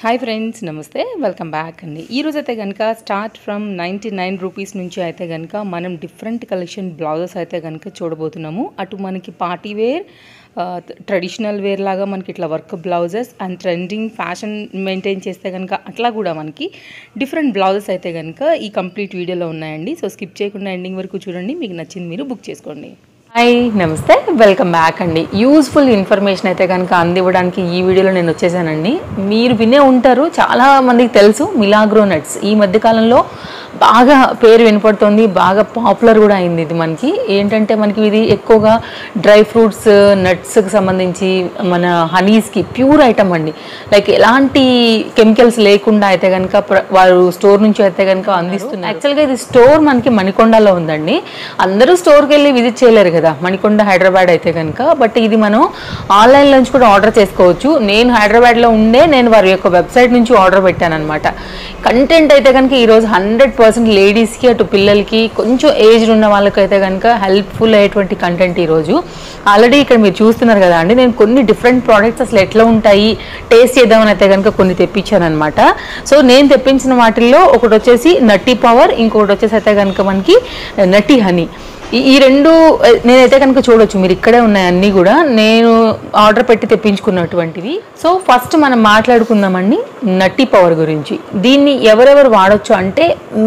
Hi friends, నమస్తే, welcome back అండి. ఈరోజు అయితే కనుక స్టార్ట్ ఫ్రమ్ 99 రూపీస్ నుంచి అయితే కనుక మనం డిఫరెంట్ కలెక్షన్ బ్లౌజెస్ అయితే కనుక చూడబోతున్నాము. అటు మనకి పార్టీ వేర్, ట్రెడిషనల్ వేర్ లాగా మనకి ఇట్లా work blouses and trending fashion maintain చేస్తే కనుక అట్లా కూడా మనకి డిఫరెంట్ బ్లౌజెస్ అయితే కనుక ఈ కంప్లీట్ వీడియోలో ఉన్నాయండి. సో స్కిప్ చేయకుండా ఎండింగ్ వరకు చూడండి, మీకు నచ్చింది మీరు బుక్ చేసుకోండి. హాయ్, నమస్తే, వెల్కమ్ బ్యాక్ అండి. యూజ్ఫుల్ ఇన్ఫర్మేషన్ అయితే కనుక అందివ్వడానికి ఈ వీడియోలో నేను వచ్చేసానండి. మీరు వినే ఉంటారు, చాలా మందికి తెలుసు మిలాగ్రో నట్స్. ఈ మధ్యకాలంలో బాగా పేరు వినపడుతుంది, బాగా పాపులర్ కూడా అయింది. ఇది మనకి ఏంటంటే మనకి ఇది ఎక్కువగా డ్రై ఫ్రూట్స్, నట్స్కి సంబంధించి మన హనీస్కి ప్యూర్ ఐటమ్ అండి. లైక్ ఎలాంటి కెమికల్స్ లేకుండా అయితే కనుక వారు స్టోర్ నుంచి అయితే కనుక అందిస్తున్నారు. యాక్చువల్గా ఇది స్టోర్ మనకి మణికొండలో ఉందండి. అందరూ స్టోర్కి వెళ్ళి విజిట్ చేయలేరు కదా, మణికొండ హైదరాబాద్ అయితే కనుక. బట్ ఇది మనం ఆన్లైన్ నుంచి కూడా ఆర్డర్ చేసుకోవచ్చు. నేను హైదరాబాద్లో ఉండే నేను వారి యొక్క వెబ్సైట్ నుంచి ఆర్డర్ పెట్టాను అనమాట. కంటెంట్ అయితే కనుక ఈరోజు 100% లేడీస్కి, అటు పిల్లలకి, కొంచెం ఏజ్డ్ ఉన్న వాళ్ళకైతే కనుక హెల్ప్ఫుల్ అయ్యేటువంటి కంటెంట్ ఈరోజు. ఆల్రెడీ ఇక్కడ మీరు చూస్తున్నారు కదా అండి, నేను కొన్ని డిఫరెంట్ ప్రోడక్ట్స్ అసలు ఎట్లా ఉంటాయి టేస్ట్ చేద్దామని అయితే కనుక కొన్ని తెప్పించాను అనమాట. సో నేను తెప్పించిన వాటిల్లో ఒకటి వచ్చేసి నట్టి పవర్, ఇంకొకటి వచ్చేసి అయితే కనుక మనకి నట్టి హనీ. ఈ రెండు నేనైతే కనుక చూడొచ్చు, మీరు ఇక్కడే ఉన్నాయి అన్నీ కూడా నేను ఆర్డర్ పెట్టి తెప్పించుకున్నటువంటివి. సో ఫస్ట్ మనం మాట్లాడుకుందామండి నట్టి పవర్ గురించి. దీన్ని ఎవరెవరు వాడచ్చు అంటే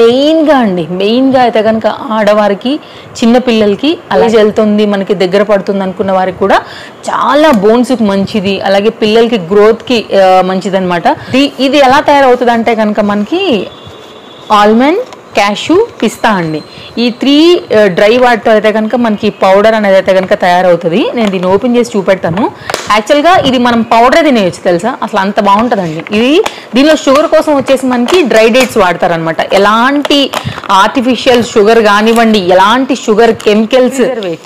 మెయిన్గా అయితే కనుక ఆడవారికి, చిన్నపిల్లలకి, అలాగే వెళ్తుంది మనకి దగ్గర పడుతుంది అనుకున్న వారికి కూడా చాలా బోన్స్కి మంచిది, అలాగే పిల్లలకి గ్రోత్కి మంచిది అనమాట. ఇది ఎలా తయారవుతుంది అంటే కనుక మనకి ఆల్మండ్, క్యాషు, పిస్తా అండి. ఈ 3 డ్రై వాటితో అయితే కనుక మనకి పౌడర్ అనేది అయితే కనుక తయారవుతుంది. నేను దీన్ని ఓపెన్ చేసి చూపెడతాను. యాక్చువల్గా ఇది మనం పౌడరే తినేయచ్చు తెలుసా, అసలు అంత బాగుంటుందండి. దీనిలో షుగర్ కోసం వచ్చేసి మనకి డ్రై డేట్స్ వాడతారనమాట. ఎలాంటి ఆర్టిఫిషియల్ షుగర్ కానివ్వండి, ఎలాంటి షుగర్ కెమికల్స్,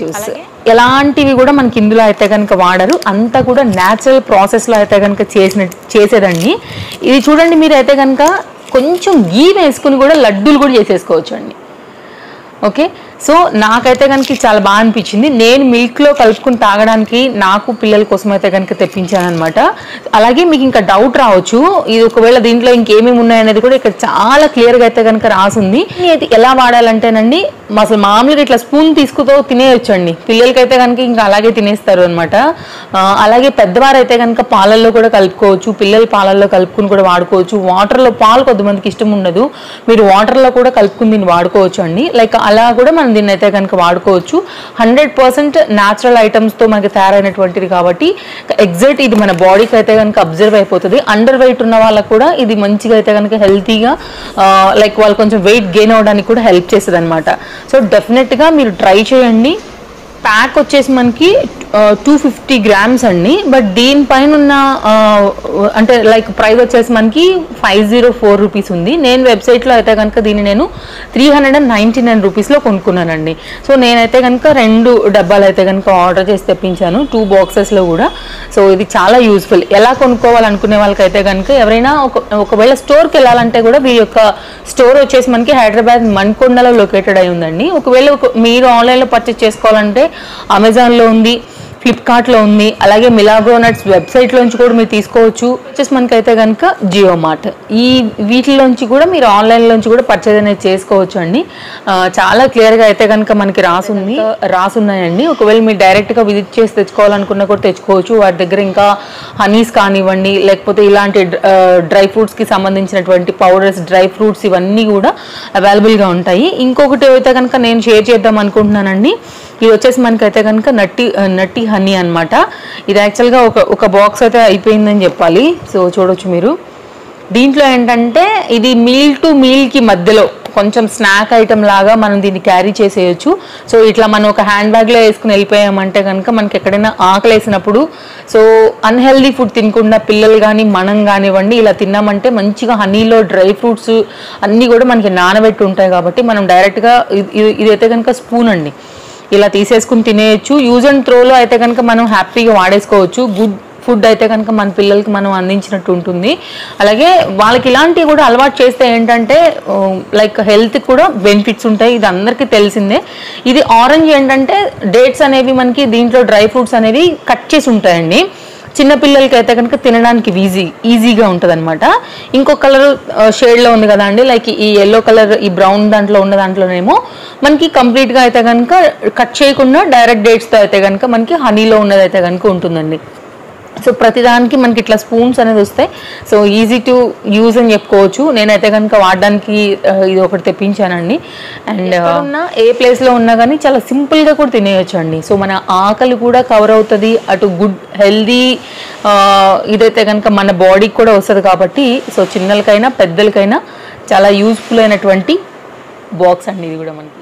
ఎలాంటివి కూడా మనకి ఇందులో అయితే కనుక వాడరు. అంతా కూడా న్యాచురల్ ప్రాసెస్లో అయితే కనుక చేసేదండి. ఇది చూడండి, మీరు అయితే కనుక కొంచెం గీ వేసుకుని కూడా లడ్డూలు కూడా చేసేసుకోవచ్చు అండి. ఓకే, సో నాకైతే కనుక చాలా బాగా అనిపించింది. నేను మిల్క్లో కలుపుకుని తాగడానికి నాకు పిల్లల కోసం అయితే కనుక తెప్పించాను అనమాట. అలాగే మీకు ఇంకా డౌట్ రావచ్చు, ఇది ఒకవేళ దీంట్లో ఇంకేమేమి ఉన్నాయనేది కూడా ఇక్కడ చాలా క్లియర్గా అయితే కనుక రాసుంది. ఇది ఎలా వాడాలంటేనండి, అసలు మామూలుగా ఇట్లా స్పూన్ తీసుకుతో తినేయొచ్చు అండి. పిల్లలకైతే కనుక ఇంకా అలాగే తినేస్తారు అనమాట. అలాగే పెద్దవారు అయితే కనుక పాలల్లో కూడా కలుపుకోవచ్చు, పిల్లల పాలల్లో కలుపుకుని కూడా వాడుకోవచ్చు. వాటర్లో పాలు కొద్దిమందికి ఇష్టం ఉండదు, మీరు వాటర్లో కూడా కలుపుకుని దీన్ని వాడుకోవచ్చు అండి. లైక్ అలా కూడా మనం దీన్ని అయితే కనుక వాడుకోవచ్చు. 100% న్యాచురల్ ఐటమ్స్తో మనకి తయారైనటువంటిది కాబట్టి ఎగ్జాక్ట్ ఇది మన బాడీకి అయితే కనుక అబ్జర్వ్ అయిపోతుంది. అండర్ వెయిట్ ఉన్న వాళ్ళకు కూడా ఇది మంచిగా అయితే కనుక హెల్తీగా, లైక్ వాళ్ళు కొంచెం వెయిట్ గెయిన్ అవ్వడానికి కూడా హెల్ప్ చేస్తుంది అనమాట. సో డెఫినెట్గా మీరు ట్రై చేయండి. ప్యాక్ వచ్చేసి మనకి 250 గ్రామ్స్ అండి. బట్ దీనిపైన ఉన్న అంటే లైక్ ప్రైస్ వచ్చేసి మనకి 504 రూపీస్ ఉంది. నేను వెబ్సైట్లో అయితే కనుక దీన్ని నేను 399 రూపీస్లో కొనుక్కున్నానండి. సో నేనైతే కనుక 2 డబ్బాలు అయితే కనుక ఆర్డర్ చేసి తెప్పించాను, 2 బాక్సెస్లో కూడా. సో ఇది చాలా యూస్ఫుల్. ఎలా కొనుక్కోవాలనుకునే వాళ్ళకైతే కనుక ఎవరైనా ఒకవేళ స్టోర్కి వెళ్ళాలంటే కూడా వీరి యొక్క స్టోర్ వచ్చేసి మనకి హైదరాబాద్ మణికొండలో లొకేటెడ్ అయి ఉందండి. ఒకవేళ మీరు ఆన్లైన్లో పర్చేస్ చేసుకోవాలంటే అమెజాన్లో ఉంది, ఫ్లిప్కార్ట్లో ఉంది, అలాగే మిలాగ్రో నట్స్ వెబ్సైట్లోంచి కూడా మీరు తీసుకోవచ్చు. వచ్చేసి మనకైతే కనుక జియో మార్ట్, ఈ వీటిలోంచి కూడా మీరు ఆన్లైన్లోంచి కూడా పర్చేజ్ అనేది చేసుకోవచ్చు అండి. చాలా క్లియర్గా అయితే కనుక మనకి రాసున్నాయండి. ఒకవేళ మీరు డైరెక్ట్గా విజిట్ చేసి తెచ్చుకోవాలనుకున్నా కూడా తెచ్చుకోవచ్చు. వాటి దగ్గర ఇంకా హనీస్ కానివ్వండి, లేకపోతే ఇలాంటి డ్రై ఫ్రూట్స్కి సంబంధించినటువంటి పౌడర్స్, డ్రై ఫ్రూట్స్ ఇవన్నీ కూడా అవైలబుల్గా ఉంటాయి. ఇంకొకటి అయితే కనుక నేను షేర్ చేద్దాం అనుకుంటున్నానండి. ఇది వచ్చేసి మనకైతే కనుక నట్టి హనీ అనమాట. ఇది యాక్చువల్గా ఒక బాక్స్ అయితే అయిపోయిందని చెప్పాలి. సో చూడొచ్చు మీరు. దీంట్లో ఏంటంటే ఇది మీల్ టు మీల్కి మధ్యలో కొంచెం స్నాక్ ఐటమ్ లాగా మనం దీన్ని క్యారీ చేసేయచ్చు. సో ఇట్లా మనం ఒక హ్యాండ్ బ్యాగ్లో వేసుకుని వెళ్ళిపోయామంటే కనుక మనకి ఎక్కడైనా ఆకలి వేసినప్పుడు, సో అన్హెల్దీ ఫుడ్ తినకుండా పిల్లలు కానీ మనం కానివ్వండి ఇలా తిన్నామంటే మంచిగా హనీలో డ్రై ఫ్రూట్స్ అన్నీ కూడా మనకి నానబెట్టి ఉంటాయి కాబట్టి మనం డైరెక్ట్గా ఇదైతే కనుక స్పూన్ అండి ఇలా తీసేసుకుని తినేయచ్చు. యూజ్ అండ్ త్రోలో అయితే కనుక మనం హ్యాపీగా వాడేసుకోవచ్చు. గుడ్ ఫుడ్ అయితే కనుక మన పిల్లలకి మనం అందించినట్టు ఉంటుంది. అలాగే వాళ్ళకి ఇలాంటివి కూడా అలవాటు చేస్తే ఏంటంటే లైక్ హెల్త్కి కూడా బెనిఫిట్స్ ఉంటాయి. ఇది అందరికీ తెలిసిందే. ఇది ఆరెంజ్ ఏంటంటే డేట్స్ అనేవి మనకి దీంట్లో డ్రై ఫ్రూట్స్ అనేవి కట్ చేసి ఉంటాయండి. చిన్న పిల్లలకి అయితే కనుక తినడానికి ఈజీగా ఉంటుంది అనమాట. ఇంకో కలర్ షేడ్లో ఉంది కదా అండి, లైక్ ఈ ఎల్లో కలర్, ఈ బ్రౌన్ దాంట్లో ఉన్న దాంట్లోనేమో మనకి కంప్లీట్గా అయితే కనుక కట్ చేయకుండా డైరెక్ట్ డేట్స్తో అయితే కనుక మనకి హనీలో ఉన్నది అయితే కనుక ఉంటుందండి. సో ప్రతిదానికి మనకి ఇట్లా స్పూన్స్ అనేది వస్తాయి. సో ఈజీ టు యూజ్ అని చెప్పుకోవచ్చు. నేనైతే కనుక వాడడానికి ఇది ఒకటి తెప్పించానండి. అండ్ ఉన్న ఏ ప్లేస్లో ఉన్నా కానీ చాలా సింపుల్గా కూడా తినేయచ్చు అండి. సో మన ఆకలి కూడా కవర్ అవుతుంది, అటు గుడ్ హెల్దీ ఇదైతే కనుక మన బాడీకి కూడా వస్తుంది కాబట్టి సో చిన్నలకైనా పెద్దలకైనా చాలా యూజ్ఫుల్ అయినటువంటి బాక్స్ అండి ఇది కూడా. మనకి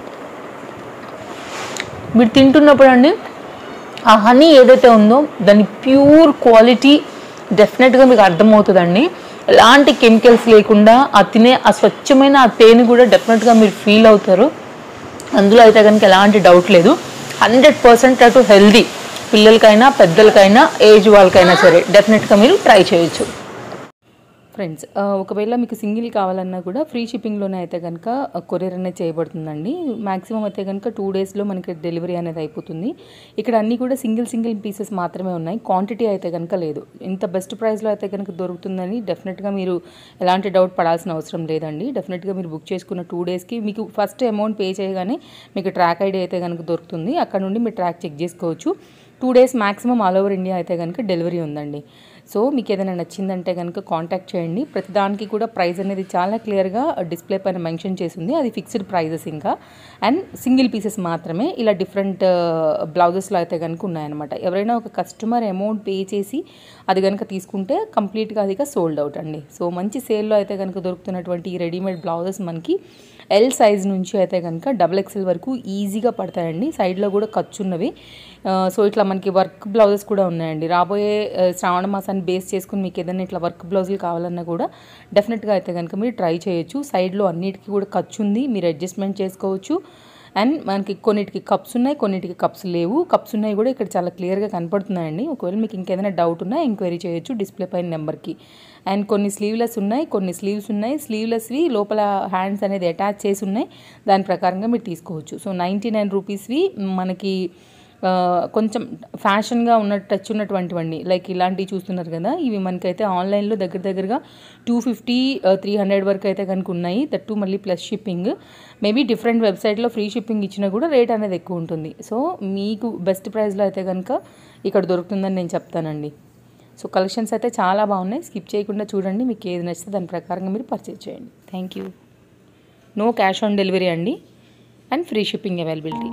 మీరు తింటున్నప్పుడు అండి ఆ హనీ ఏదైతే ఉందో దాని ప్యూర్ క్వాలిటీ డెఫినెట్గా మీకు అర్థమవుతుందండి. ఎలాంటి కెమికల్స్ లేకుండా ఆ తినే ఆ స్వచ్ఛమైన ఆ తేనె కూడా డెఫినెట్గా మీరు ఫీల్ అవుతారు. అందులో అయితే కనుక ఎలాంటి డౌట్ లేదు. 100% అటు హెల్దీ, పిల్లలకైనా పెద్దలకైనా ఏజ్ వాళ్ళకైనా సరే డెఫినెట్గా మీరు ట్రై చేయొచ్చు. ఫ్రెండ్స్, ఒకవేళ మీకు సింగిల్ కావాలన్నా కూడా ఫ్రీ షిప్పింగ్లోనే అయితే కనుక కొరియర్ అనేది చేయబడుతుందండి. మ్యాక్సిమం అయితే కనుక 2 డేస్లో మనకి డెలివరీ అనేది అయిపోతుంది. ఇక్కడ అన్నీ కూడా సింగిల్ పీసెస్ మాత్రమే ఉన్నాయి, క్వాంటిటీ అయితే కనుక లేదు. ఇంత బెస్ట్ ప్రైస్లో అయితే కనుక దొరుకుతుందని డెఫినెట్గా మీరు ఎలాంటి డౌట్ పడాల్సిన అవసరం లేదండి. డెఫినెట్గా మీరు బుక్ చేసుకున్న 2 డేస్కి మీకు ఫస్ట్ అమౌంట్ పే చేయగానే మీకు ట్రాక్ ఐడి అయితే కనుక దొరుకుతుంది. అక్కడ నుండి మీరు ట్రాక్ చెక్ చేసుకోవచ్చు. 2 days maximum all over India అయితే కనుక డెలివరీ ఉందండి. సో మీకు ఏదైనా నచ్చిందంటే కనుక కాంటాక్ట్ చేయండి. ప్రతిదానికి కూడా ప్రైస్ అనేది చాలా క్లియర్గా డిస్ప్లే పైన మెన్షన్ చేసింది. అది ఫిక్స్డ్ ప్రైజెస్ ఇంకా, అండ్ సింగిల్ పీసెస్ మాత్రమే ఇలా డిఫరెంట్ బ్లౌజెస్లో అయితే కనుక ఉన్నాయన్నమాట. ఎవరైనా ఒక కస్టమర్ అమౌంట్ పే చేసి అది కనుక తీసుకుంటే కంప్లీట్గా అది సోల్డ్ అవుట్ అండి. సో మంచి సేల్లో అయితే కనుక దొరుకుతున్నటువంటి ఈ రెడీమేడ్ బ్లౌజెస్ మనకి ఎల్ సైజ్ నుంచి అయితే కనుక XXL వరకు ఈజీగా పడతాయండి. సైడ్లో కూడా ఖర్చున్నవి. సో ఇట్లా మనకి వర్క్ బ్లౌజెస్ కూడా ఉన్నాయండి. రాబోయే శ్రావణ మాసాన్ని బేస్ చేసుకుని మీకు ఏదైనా ఇట్లా వర్క్ బ్లౌజులు కావాలన్నా కూడా డెఫినెట్గా అయితే కనుక మీరు ట్రై చేయొచ్చు. సైడ్లో అన్నిటికీ కూడా ఖర్చు ఉంది, మీరు అడ్జస్ట్మెంట్ చేసుకోవచ్చు. అండ్ మనకి కొన్నిటికి కప్స్ ఉన్నాయి, కొన్నిటికి కప్స్ లేవు. కప్స్ ఉన్నాయి కూడా ఇక్కడ చాలా క్లియర్గా కనపడుతున్నాయండి. ఒకవేళ మీకు ఇంకేదైనా డౌట్ ఉన్నా ఎంక్వైరీ చేయొచ్చు డిస్ప్లే పైన నెంబర్కి. అండ్ కొన్ని స్లీవ్లెస్ ఉన్నాయి, కొన్ని స్లీవ్స్ ఉన్నాయి. స్లీవ్లెస్వి లోపల హ్యాండ్స్ అనేది అటాచ్ చేసి ఉన్నాయి, దాని ప్రకారంగా మీరు తీసుకోవచ్చు. సో 99 రూపీస్వి మనకి కొంచెం ఫ్యాషన్గా టచ్ ఉన్నటువంటివండి. లైక్ ఇలాంటివి చూస్తున్నారు కదా, ఇవి మనకైతే ఆన్లైన్లో దగ్గరగా 250, 300 వరకు అయితే కనుక ఉన్నాయి. దట్టు మళ్ళీ ప్లస్ షిప్పింగ్. మేబీ డిఫరెంట్ వెబ్సైట్లో ఫ్రీ షిప్పింగ్ ఇచ్చినా కూడా రేట్ అనేది ఎక్కువ ఉంటుంది. సో మీకు బెస్ట్ ప్రైస్లో అయితే కనుక ఇక్కడ దొరుకుతుందని నేను చెప్తానండి. సో కలెక్షన్స్ అయితే చాలా బాగున్నాయి, స్కిప్ చేయకుండా చూడండి. మీకు ఏది నచ్చితే దాని ప్రకారంగా మీరు పర్చేజ్ చేయండి. Thank you. No cash on delivery అండి, అండ్ ఫ్రీ షిప్పింగ్ అవైలబిలిటీ.